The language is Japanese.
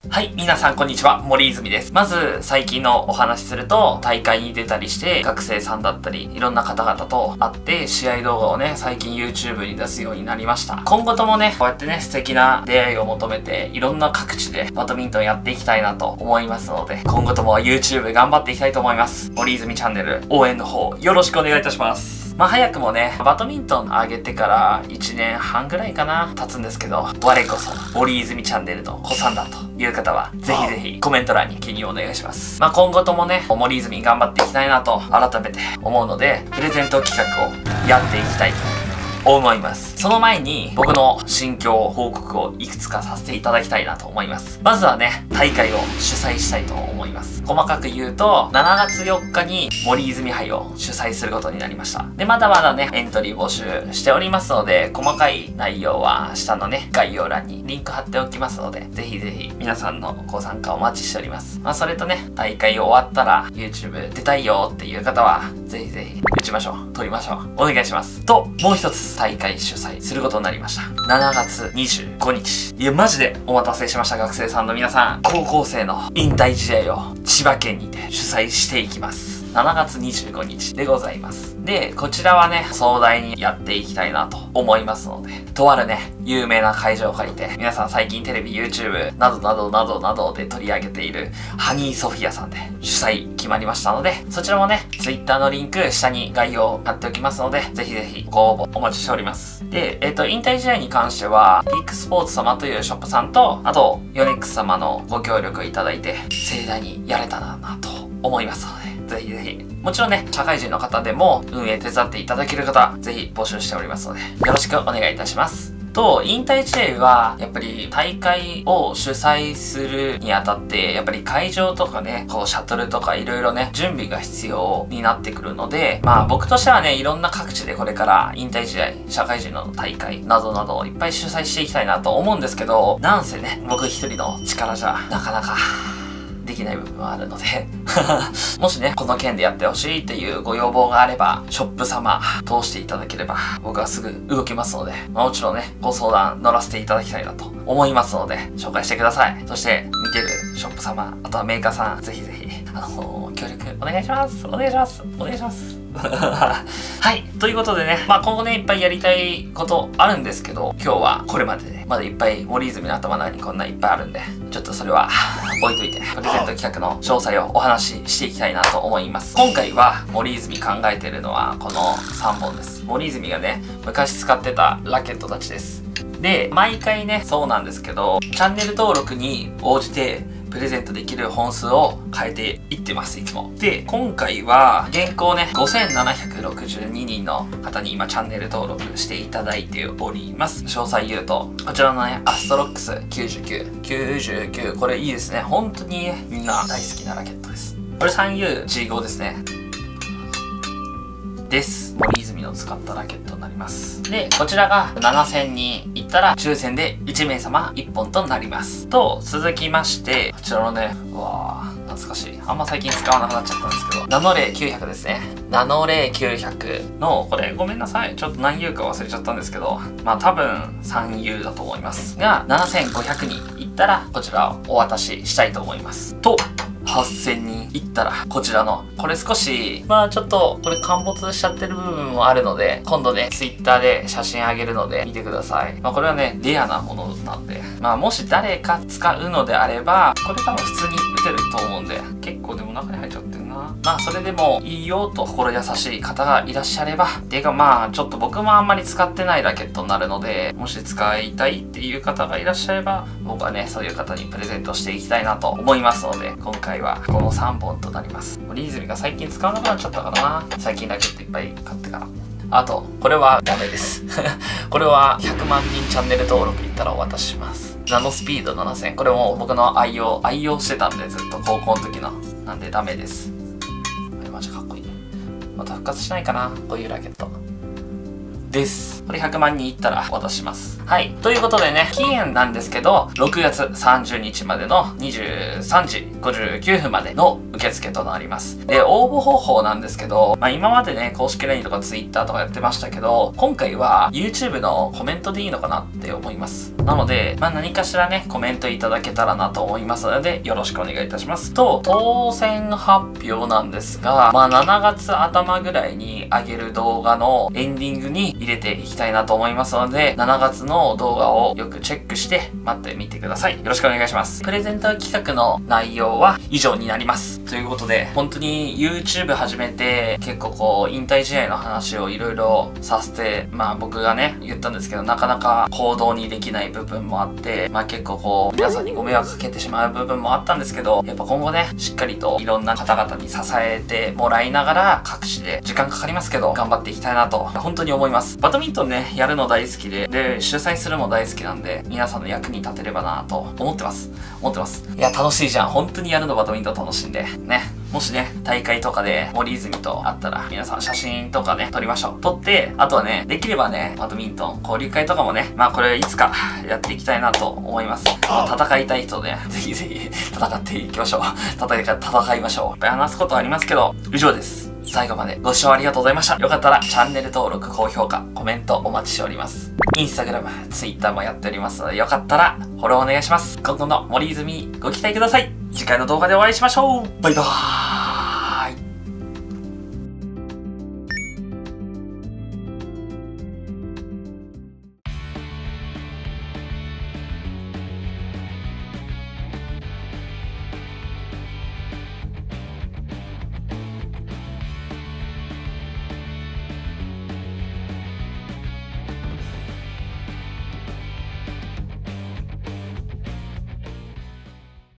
はい、皆さんこんにちは、森泉です。まず、最近のお話すると、大会に出たりして、学生さんだったり、いろんな方々と会って、試合動画をね、最近 YouTube に出すようになりました。今後ともね、こうやってね、素敵な出会いを求めて、いろんな各地でバドミントンやっていきたいなと思いますので、今後とも YouTube 頑張っていきたいと思います。森泉チャンネル、応援の方、よろしくお願いいたします。早くもね、バドミントン上げてから1年半ぐらいかな、経つんですけど、我こそ、森泉チャンネルの子さんだという方は、ぜひぜひコメント欄に記入お願いします。今後ともね、森泉頑張っていきたいなと改めて思うので、プレゼント企画をやっていきたいと思います。その前に僕の心境報告をいくつかさせていただきたいなと思います。まずはね、大会を主催したいと思います。細かく言うと、7月4日に森泉杯を主催することになりました。で、まだまだね、エントリー募集しておりますので、細かい内容は下のね、概要欄にリンク貼っておきますので、ぜひぜひ皆さんのご参加お待ちしております。それとね、大会終わったら YouTube 出たいよっていう方は、ぜひぜひ打ちましょう。撮りましょう。お願いします。と、もう一つ大会主催することになりました。7月25日。いや、マジでお待たせしました、学生さんの皆さん。高校生の引退試合を千葉県にて主催していきます。7月25日でございます。で、こちらはね、壮大にやっていきたいなと思いますので、とあるね、有名な会場を借りて、皆さん最近テレビ、YouTube などなどなどなどで取り上げているハニーソフィアさんで主催決まりましたので、そちらもね、Twitter のリンク下に概要を貼っておきますので、ぜひぜひご応募お待ちしております。で、引退試合に関しては、ピークスポーツ様というショップさんと、あと、ヨネックス様のご協力いただいて、盛大にやれたらなと思いますので、ぜひぜひ。もちろんね、社会人の方でも運営手伝っていただける方、ぜひ募集しておりますので、よろしくお願いいたします。と、引退試合は、やっぱり大会を主催するにあたって、やっぱり会場とかね、こうシャトルとかいろいろね、準備が必要になってくるので、僕としてはね、いろんな各地でこれから引退試合、社会人の大会などなどいっぱい主催していきたいなと思うんですけど、なんせね、僕一人の力じゃ、なかなか、できない部分はあるのでもしね、この件でやってほしいっていうご要望があれば、ショップ様通していただければ、僕はすぐ動きますので、もちろんね、ご相談乗らせていただきたいなと思いますので、紹介してください。そして、見てるショップ様、あとはメーカーさん、ぜひぜひ、協力お願いします。お願いします。お願いします。はい。ということでね、今後ね、いっぱいやりたいことあるんですけど、今日はこれまでで、まだいっぱい森泉の頭の中にこんないっぱいあるんで、ちょっとそれは置いといて、プレゼント企画の詳細をお話ししていきたいなと思います。今回は森泉考えてるのはこの3本です。森泉がね、昔使ってたラケットたちです。で、毎回ね、そうなんですけど、チャンネル登録に応じて、プレゼントできる本数を変えていってます、いつも。で、今回は、現行ね、5762人の方に今チャンネル登録していただいております。詳細言うと、こちらのね、アストロックス99、これいいですね。本当にね、みんな大好きなラケットです。これ 3UG5 ですね。です。森泉の使ったラケットになります。で、こちらが7000人いったら抽選で1名様1本となります。と、続きまして、こちらのね、うわー、懐かしい。あんま最近使わなくなっちゃったんですけど、ナノレイ900ですね。ナノレイ900の、これごめんなさい。ちょっと何 U か忘れちゃったんですけど、多分 3U だと思います。が、7500人いったら、こちらをお渡ししたいと思います。と、8000人いったら、こちらの、これ少し、ちょっと、これ陥没しちゃってる部分もあるので、今度ね、Twitter で写真あげるので見てください。これはね、レアなものなんで、もし誰か使うのであれば、これ多分普通に打てると思うんで、結構でも中に入っちゃってるな。それでもいいよと心優しい方がいらっしゃれば、ていうかちょっと僕もあんまり使ってないラケットになるので、もし使いたいっていう方がいらっしゃれば、僕はね、そういう方にプレゼントしていきたいなと思いますので、今回はこの3本となります。森泉が最近使わなくなっちゃったからな。最近ラケットいっぱい買ってから。あと、これはダメです。これは100万人チャンネル登録いったらお渡しします。ナノスピード7000。これも僕の愛用してたんで、ずっと高校の時の。なんでダメです。マジかっこいい。また復活しないかな、こういうラケット。です。 これ100万人いったらお渡しします。はい。ということでね、期限なんですけど、6月30日までの23時59分までの受付となります。で、応募方法なんですけど、今までね、公式 LINE とか Twitter とかやってましたけど、今回は YouTube のコメントでいいのかなって思います。なので、何かしらね、コメントいただけたらなと思いますので、よろしくお願いいたします。と、当選発表なんですが、7月頭ぐらいに上げる動画のエンディングに入れていきたいなと思いますので、7月の動画をよくチェックして待ってみてください。よろしくお願いします。プレゼンター企画の内容は以上になります。ということで、本当に YouTube 始めて結構引退試合の話をいろいろさせて、僕がね、言ったんですけど、なかなか行動にできない部分もあって、結構皆さんにご迷惑かけてしまう部分もあったんですけど、やっぱ今後ね、しっかりといろんな方々に支えてもらいながら、各地で時間かかりますけど、頑張っていきたいなと、本当に思います。バドミントンね、やるの大好きで、主催するのも大好きなんで、皆さんの役に立てればなと思ってます。いや、楽しいじゃん。本当にやるのバドミントン楽しいんで、ね。もしね、大会とかで森泉と会ったら、皆さん写真とかね、撮りましょう。撮って、あとはね、できればね、バドミントン交流会とかもね、これいつかやっていきたいなと思います。戦いたい人で、ぜひぜひ戦っていきましょう。戦いましょう。いっぱい話すことありますけど、以上です。最後までご視聴ありがとうございました。よかったらチャンネル登録、高評価、コメントお待ちしております。インスタグラム、ツイッターもやっておりますので、よかったらフォローお願いします。今後の森泉ご期待ください。次回の動画でお会いしましょう。バイバーイ。